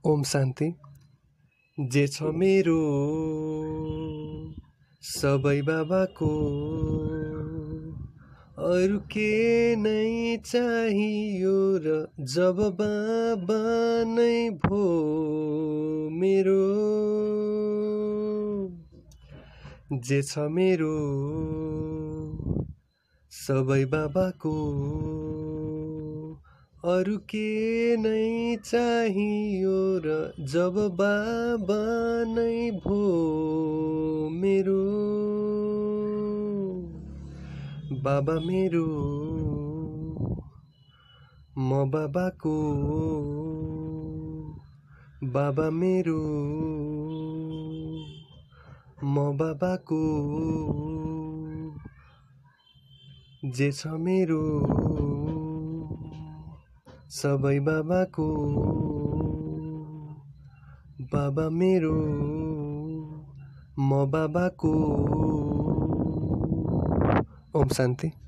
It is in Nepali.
ओम शान्ति। जे छ मेरो सबै बाबाको, अरु के नै चाहियो र जब बाबा नै भो मेरो। जे छ मेरो सबै बाबाको, अरु के नै चाहियो र जब बाबा नै भो मेरो। बाबा मेरो म बाबाको, बाबा मेरो म बाबाको। जे छ मेरो सबै बाबाको, बाबा मेरो म बाबाको। ओम शान्ति।